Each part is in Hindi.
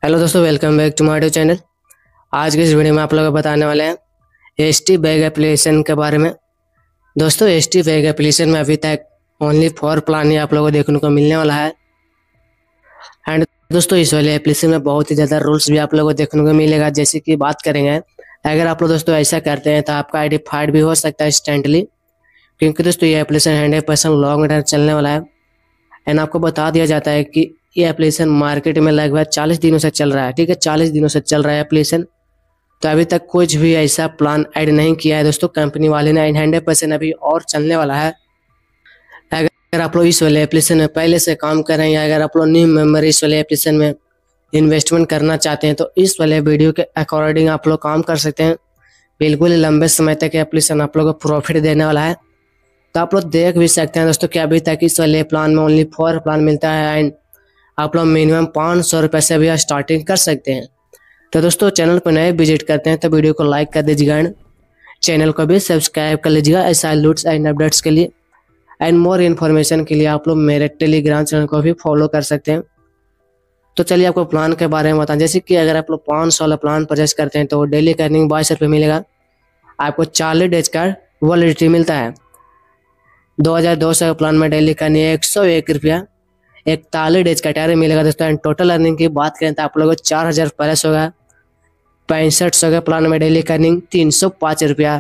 हेलो दोस्तों, welcome back to my YouTube channel. आज के इस वीडियो में आप लोगों को बताने वाले हैं एसटी बैग एप्लीकेशन के बारे में। दोस्तों, एसटी बैग एप्लीकेशन में अभी तक ओनली 4 प्लान ही आप लोगों को देखने को मिलने वाला है। एंड दोस्तों, इस वाले एप्लीकेशन में बहुत ही ज़्यादा रूल्स भी आप लोगों को देखने को मिलेगा। जैसे कि बात करेंगे, अगर आप लोग दोस्तों ऐसा करते हैं तो आपका आईडी फाइड भी हो सकता है इंस्टेंटली, क्योंकि दोस्तों ये एप्लीकेशन 100% लॉन्ग टर्म चलने वाला है। एंड आपको बता दिया जाता है कि ये एप्लीकेशन मार्केट में लगभग 40 दिनों से चल रहा है। ठीक है, 40 दिनों से चल रहा है एप्लीकेशन। तो अभी तक कुछ भी ऐसा प्लान ऐड नहीं किया है दोस्तों कंपनी वाले ने। 100% अभी और चलने वाला है। अगर आप लोग इस वाले एप्लीकेशन में पहले से काम कर रहे हैं या अगर आप लोग न्यू मेंबर इस वाले एप्लीकेशन में इन्वेस्टमेंट करना चाहते हैं तो इस वाले वीडियो के अकॉर्डिंग आप लोग काम कर सकते हैं। बिल्कुल लंबे समय तक एप्लीकेशन आप लोग को प्रॉफिट देने वाला है। तो आप लोग देख भी सकते हैं दोस्तों कि अभी तक इस वाले प्लान में ओनली 4 प्लान मिलता है। एंड आप लोग मिनिमम 500 रुपये से भी स्टार्टिंग कर सकते हैं। तो दोस्तों, चैनल पर नए विजिट करते हैं तो वीडियो को लाइक कर दीजिएगा एंड चैनल को भी सब्सक्राइब कर लीजिएगा ऐसा लूट्स एंड अपडेट्स के लिए। एंड मोर इन्फॉर्मेशन के लिए आप लोग मेरे टेलीग्राम चैनल को भी फॉलो कर सकते हैं। तो चलिए आपको प्लान के बारे में बताएं। जैसे कि अगर आप लोग 500 वाला प्लान परचेस करते हैं तो डेली का अर्निंग 22 रुपये मिलेगा। आपको 40 डेज का वैलिडिटी मिलता है। 2200 का प्लान में डेली का अर्निंग 101 रुपया 41 डेज का टायर मिलेगा दोस्तों। एंड टोटल अर्निंग की बात करें तो आप लोगों को 4000 प्लस होगा। 6500 के प्लान में डेली का अर्निंग 305 रुपया।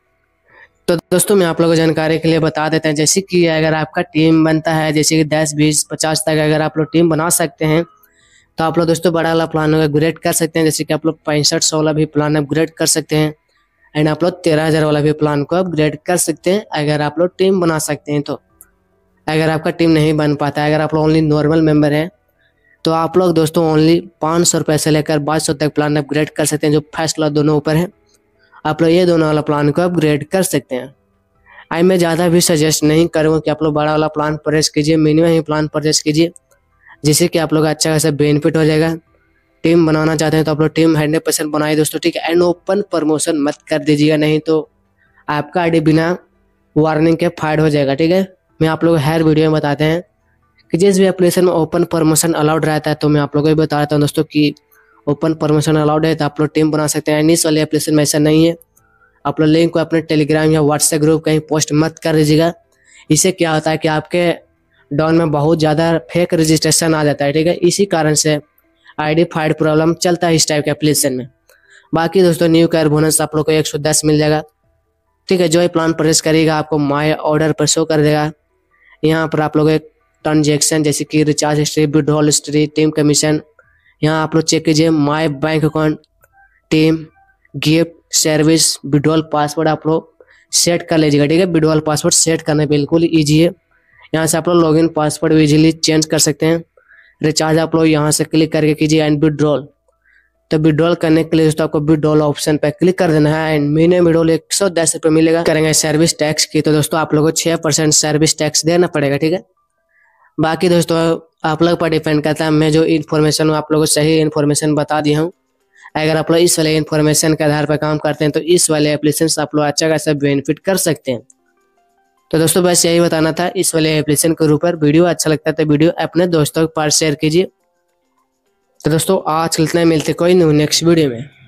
तो दोस्तों, मैं आप लोगों को जानकारी के लिए बता देते हैं। जैसे कि अगर आपका टीम बनता है, जैसे कि 10, 20, 50 तक अगर आप लोग टीम बना सकते हैं तो आप लोग दोस्तों बड़ा वाला प्लान अपग्रेड कर सकते हैं। जैसे कि आप लोग 6500 वाला भी प्लान अपग्रेड कर सकते हैं। एंड आप लोग 13000 वाला भी प्लान को अपग्रेड कर सकते हैं अगर आप लोग टीम बना सकते हैं। तो अगर आपका टीम नहीं बन पाता है, अगर आप लोग ओनली नॉर्मल मेंबर हैं, तो आप लोग दोस्तों ओनली 500 रुपये से लेकर 2200 तक प्लान अपग्रेड कर सकते हैं। जो फर्स्ट वाला दोनों ऊपर है, आप लोग ये दोनों वाला प्लान को अपग्रेड कर सकते हैं। आई मैं ज़्यादा भी सजेस्ट नहीं करूँगा कि आप लोग बड़ा वाला प्लान परचेस कीजिए, मिनिमम ही प्लान परचेस कीजिए, जिससे कि आप लोग अच्छा खासा बेनिफिट हो जाएगा। टीम बनाना चाहते हैं तो आप लोग टीम 100% बनाइए दोस्तों, ठीक है। एंड ओपन प्रमोशन मत कर दीजिएगा, नहीं तो आपका आईडी बिना वार्निंग के फाइड हो जाएगा, ठीक है। मैं आप लोग हर वीडियो में बताते हैं कि जिस भी एप्लीकेशन में ओपन प्रमोशन अलाउड रहता है, तो मैं आप लोगों को भी बता देता हूँ दोस्तों कि ओपन प्रमोशन अलाउड है तो आप लोग टीम बना सकते हैं। इस वाले एप्लीकेशन में ऐसा नहीं है। आप लोग लिंक को अपने टेलीग्राम या व्हाट्सएप ग्रुप कहीं पोस्ट मत कर दीजिएगा। इससे क्या होता है कि आपके डाउन में बहुत ज़्यादा फेक रजिस्ट्रेशन आ जाता है, ठीक है। इसी कारण से आईडी फाइड प्रॉब्लम चलता है इस टाइप के एप्लीकेशन में। बाकी दोस्तों, न्यू कार बोनस आप लोग को 110 मिल जाएगा, ठीक है। जो ही प्लान परचेस करेगा आपको माई ऑर्डर पर शो कर देगा। यहाँ पर आप लोग एक ट्रांजेक्शन जैसे कि recharge history, withdrawal history, team commission, यहाँ आप लोग चेक कीजिए। My bank account, team, gift, service, withdrawal password आप लोग सेट कर लीजिएगा, ठीक है। विड्रॉल पासवर्ड सेट करना बिल्कुल ईजी है। यहाँ से आप लोग लॉगिन पासवर्ड भी इजीली चेंज कर सकते हैं। रिचार्ज आप लोग यहाँ से क्लिक करके कीजिए। एंड विड्रॉल, तो विड्रॉल करने के लिए दोस्तों आपको विड्रॉल ऑप्शन पर क्लिक कर देना है। एंड मिनिमम विड्रॉल 110 रुपये मिलेगा। करेंगे सर्विस टैक्स की तो दोस्तों आप लोगों को 6% सर्विस टैक्स देना पड़ेगा, ठीक है। बाकी दोस्तों आप लोग पर डिपेंड करता है। मैं जो इन्फॉर्मेशन आप लोगों को सही इन्फॉर्मेशन बता दिया हूँ। अगर आप लोग इस वाले इन्फॉर्मेशन के आधार पर काम करते हैं तो इस वाले एप्लीकेशन से आप लोग अच्छा खासा बेनिफिट कर सकते हैं। तो दोस्तों बस यही बताना था इस वाले एप्लीकेशन के ऊपर। वीडियो अच्छा लगता है तो वीडियो अपने दोस्तों के पास शेयर कीजिए। तो दोस्तों आज इतना, मिलते कोई नहीं नेक्स्ट वीडियो में।